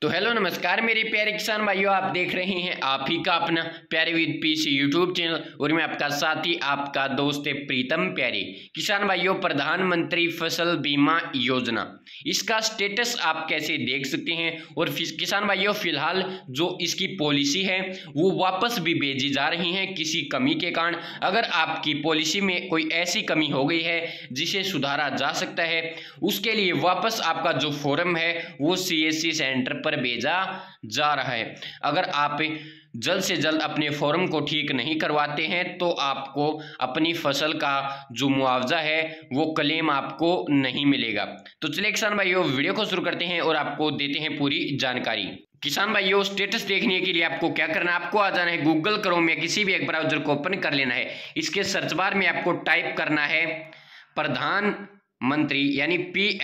तो हेलो नमस्कार मेरे प्यारे किसान भाइयों, आप देख रहे हैं आप ही का अपना प्यारे विद पीसी यूट्यूब चैनल और मैं आपका साथी आपका दोस्त प्रीतम प्यारे। किसान भाइयों, प्रधानमंत्री फसल बीमा योजना इसका स्टेटस आप कैसे देख सकते हैं। और किसान भाइयों, फिलहाल जो इसकी पॉलिसी है वो वापस भी भेजी जा रही है किसी कमी के कारण। अगर आपकी पॉलिसी में कोई ऐसी कमी हो गई है जिसे सुधारा जा सकता है, उसके लिए वापस आपका जो फॉर्म है वो सीएससी सेंटर पर भेजा जा रहा है। अगर आप जल्द से जल्द अपने फॉर्म को ठीक नहीं करवाते हैं तो आपको अपनी फसल का जो मुआवजा है वो क्लेम आपको नहीं मिलेगा। तो चलिए किसान भाइयों, वीडियो को शुरू करते हैं और आपको देते हैं पूरी जानकारी। किसान भाइयों, स्टेटस देखने के लिए आपको क्या करना है, आपको आ जाना है गूगल क्रोम या किसी भी एक ब्राउजर को ओपन कर लेना है। इसके सर्च बार में आपको टाइप करना है प्रधानमंत्री यानी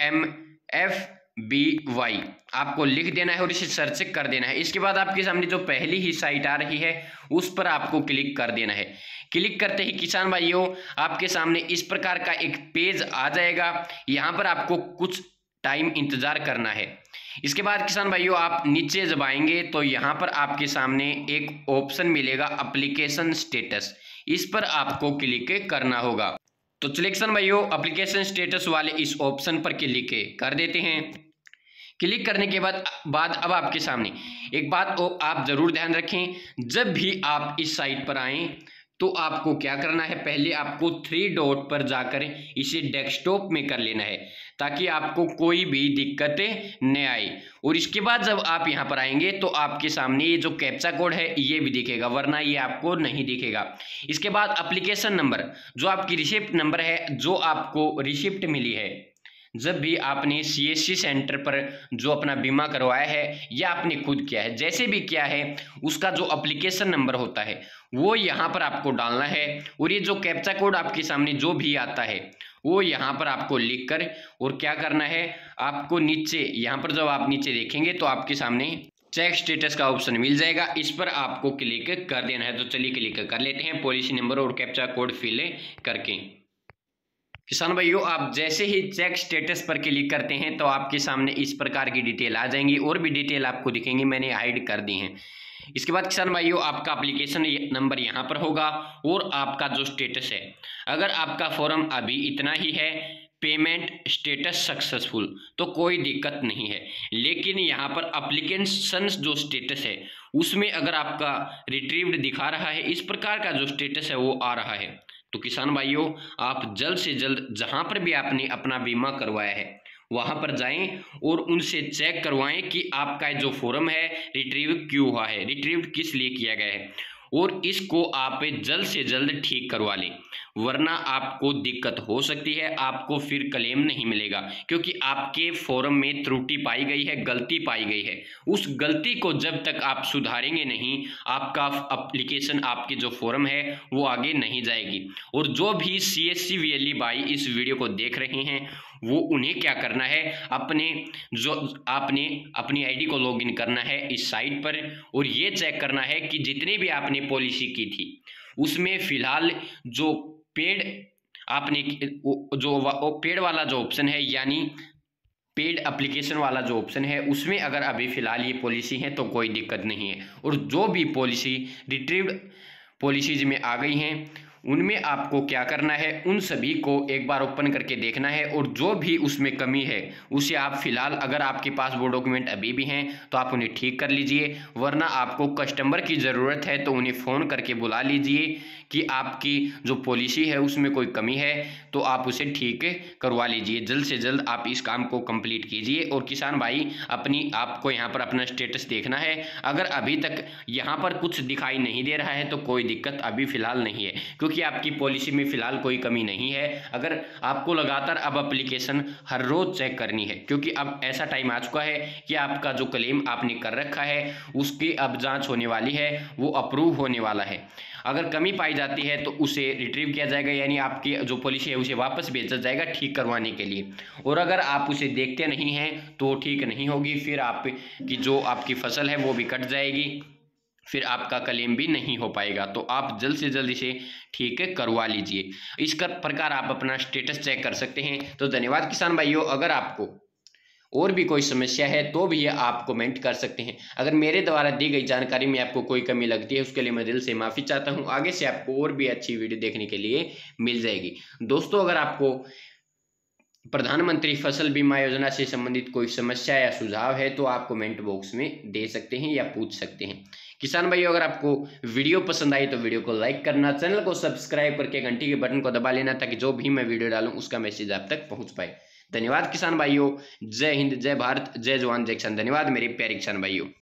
PMFBY आपको लिख देना है और इसे सर्च कर देना है। इसके बाद आपके सामने जो पहली ही साइट आ रही है उस पर आपको क्लिक कर देना है। क्लिक करते ही किसान भाइयों आपके सामने इस प्रकार का एक पेज आ जाएगा। यहाँ पर आपको कुछ टाइम इंतजार करना है। इसके बाद किसान भाइयों आप नीचे जब आएंगे तो यहाँ पर आपके सामने एक ऑप्शन मिलेगा एप्लीकेशन स्टेटस, इस पर आपको क्लिक करना होगा। तो चलिए किसान भाइयों, एप्लीकेशन स्टेटस वाले इस ऑप्शन पर क्लिक कर देते हैं। क्लिक करने के बाद अब आपके सामने एक बात को आप जरूर ध्यान रखें, जब भी आप इस साइट पर आएं तो आपको क्या करना है, पहले आपको 3 डॉट पर जाकर इसे डेस्कटॉप में कर लेना है ताकि आपको कोई भी दिक्कतें न आए। और इसके बाद जब आप यहाँ पर आएंगे तो आपके सामने ये जो कैप्चा कोड है ये भी दिखेगा, वरना ये आपको नहीं दिखेगा। इसके बाद एप्लीकेशन नंबर, जो आपकी रिसिप्ट नंबर है, जो आपको रिसिप्ट मिली है जब भी आपने सीएससी सेंटर पर जो अपना बीमा करवाया है या आपने खुद किया है, जैसे भी किया है उसका जो एप्लीकेशन नंबर होता है वो यहाँ पर आपको डालना है। और ये जो कैप्चा कोड आपके सामने जो भी आता है वो यहाँ पर आपको लिख कर और क्या करना है, आपको नीचे यहाँ पर जब आप नीचे देखेंगे तो आपके सामने चेक स्टेटस का ऑप्शन मिल जाएगा, इस पर आपको क्लिक कर देना है। तो चलिए क्लिक कर लेते हैं पॉलिसी नंबर और कैप्चा कोड फिल करके। किसान भाइयों आप जैसे ही चेक स्टेटस पर क्लिक करते हैं तो आपके सामने इस प्रकार की डिटेल आ जाएंगी और भी डिटेल आपको दिखेंगी, मैंने हाइड कर दी हैं। इसके बाद किसान भाइयों आपका एप्लीकेशन नंबर यहाँ पर होगा और आपका जो स्टेटस है, अगर आपका फॉर्म अभी इतना ही है पेमेंट स्टेटस सक्सेसफुल तो कोई दिक्कत नहीं है। लेकिन यहाँ पर एप्लीकेशन जो स्टेटस है उसमें अगर आपका रिट्रीव्ड दिखा रहा है, इस प्रकार का जो स्टेटस है वो आ रहा है, तो किसान भाइयों आप जल्द से जल्द जहां पर भी आपने अपना बीमा करवाया है वहां पर जाएं और उनसे चेक करवाएं कि आपका जो फॉर्म है रिट्रीव क्यों हुआ है, रिट्रीव किस लिए किया गया है, और इसको आप जल्द से जल्द ठीक करवा लें, वरना आपको दिक्कत हो सकती है, आपको फिर क्लेम नहीं मिलेगा क्योंकि आपके फॉर्म में त्रुटि पाई गई है, गलती पाई गई है। उस गलती को जब तक आप सुधारेंगे नहीं, आपका एप्लीकेशन आपके जो फॉर्म है वो आगे नहीं जाएगी। और जो भी सीएससी वीएलई भाई इस वीडियो को देख रहे हैं वो उन्हें क्या करना है, आपने अपनी आईडी को लॉगिन करना है इस साइट पर और ये चेक करना है कि जितने भी आपने पॉलिसी की थी उसमें फिलहाल जो पेड आपने जो पेड वाला जो ऑप्शन है यानी पेड एप्लीकेशन वाला जो ऑप्शन है उसमें अगर अभी फिलहाल ये पॉलिसी है तो कोई दिक्कत नहीं है। और जो भी पॉलिसी रिट्रीव्ड पॉलिसीज में आ गई हैं उनमें आपको क्या करना है, उन सभी को एक बार ओपन करके देखना है और जो भी उसमें कमी है उसे आप फिलहाल, अगर आपके पास वो डॉक्यूमेंट अभी भी हैं तो आप उन्हें ठीक कर लीजिए, वरना आपको कस्टमर की ज़रूरत है तो उन्हें फ़ोन करके बुला लीजिए कि आपकी जो पॉलिसी है उसमें कोई कमी है तो आप उसे ठीक करवा लीजिए। जल्द से जल्द आप इस काम को कंप्लीट कीजिए। और किसान भाई आपको यहाँ पर अपना स्टेटस देखना है, अगर अभी तक यहाँ पर कुछ दिखाई नहीं दे रहा है तो कोई दिक्कत अभी फ़िलहाल नहीं है क्योंकि आपकी पॉलिसी में फ़िलहाल कोई कमी नहीं है। अगर आपको लगातार अब एप्लीकेशन हर रोज़ चेक करनी है क्योंकि अब ऐसा टाइम आ चुका है कि आपका जो क्लेम आपने कर रखा है उसकी अब जाँच होने वाली है, वो अप्रूव होने वाला है। अगर कमी पाई जाती है तो उसे रिट्रीव किया जाएगा यानी आपकी जो पॉलिसी है उसे वापस भेजा जाएगा ठीक करवाने के लिए। और अगर आप उसे देखते नहीं हैं तो ठीक नहीं होगी, फिर आपकी जो आपकी फसल है वो भी कट जाएगी, फिर आपका क्लेम भी नहीं हो पाएगा। तो आप जल्द से जल्द इसे ठीक करवा लीजिए। इस प्रकार आप अपना स्टेटस चेक कर सकते हैं। तो धन्यवाद किसान भाइयों। अगर आपको और भी कोई समस्या है तो भी आप कमेंट कर सकते हैं। अगर मेरे द्वारा दी गई जानकारी में आपको कोई कमी लगती है उसके लिए मैं दिल से माफ़ी चाहता हूं। आगे से आपको और भी अच्छी वीडियो देखने के लिए मिल जाएगी। दोस्तों, अगर आपको प्रधानमंत्री फसल बीमा योजना से संबंधित कोई समस्या या सुझाव है तो आप कमेंट बॉक्स में दे सकते हैं या पूछ सकते हैं। किसान भाइयों, अगर आपको वीडियो पसंद आई तो वीडियो को लाइक करना, चैनल को सब्सक्राइब करके घंटी के बटन को दबा लेना ताकि जो भी मैं वीडियो डालूं उसका मैसेज आप तक पहुंच पाए। धन्यवाद किसान भाइयों। जय हिंद, जय भारत, जय जवान, जय किसान। धन्यवाद मेरे प्यारे किसान भाइयों।